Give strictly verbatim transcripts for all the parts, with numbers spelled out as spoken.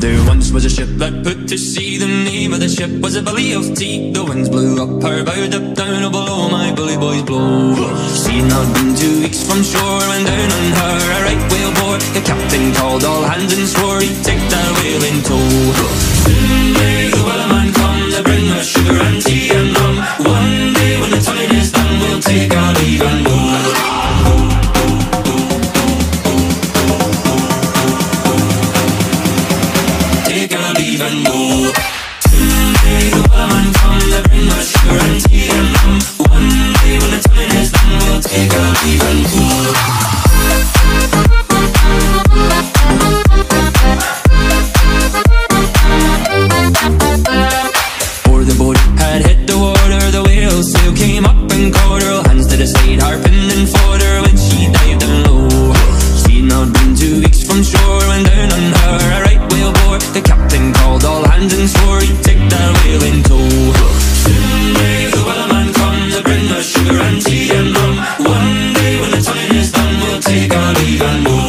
There once was a ship that put to sea. The name of the ship was a Billy of Tea. The winds blew up her bow, up down, oh below my bully boys blow. She'd not been two weeks from shore when down on her a right whale bore. The captain called all hands and swore he'd take that whale in tow. Soon may the wellerman come to bring us sugar and tea and rum. One day when the time is done, we'll take our leave and go. Take our leave and go. Someday the wellerman come to bring us sugar and tea and rum. One day when the time is done, we'll take our leave and go. Before the boat had hit the water, the whale sail came up and caught her. Hands to the side, harping and fought her when she dived down low. She'd not been two weeks from shore when down on her a right whale bore. The captain called all hands and swore he'd take that whale in tow. Soon may the wellerman come to bring us sugar and tea and rum. One day when the time is done, we'll take our leave and go.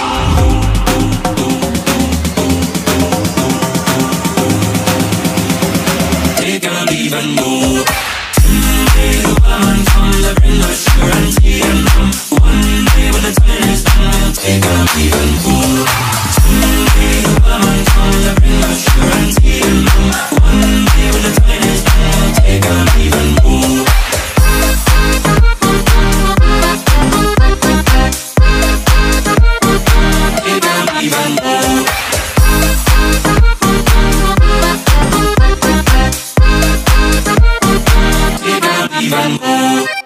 Take our leave and go. Someday the wellerman come to bring us sugar and tea and rum. One day when the time is done, we'll take our leave and go. Someday the wellerman come to bring us sugar and tea and rum. One day when the time is done, we'll take our leave and go. Take our leave and go. Take our leave and go.